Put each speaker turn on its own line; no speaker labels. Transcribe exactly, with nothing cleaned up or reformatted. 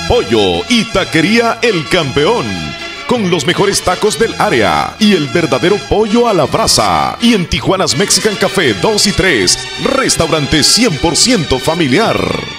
Pollo y Taquería El Campeón, con los mejores tacos del área y el verdadero pollo a la brasa. Y en Tijuana's Mexican Café dos y tres, restaurante cien por ciento familiar.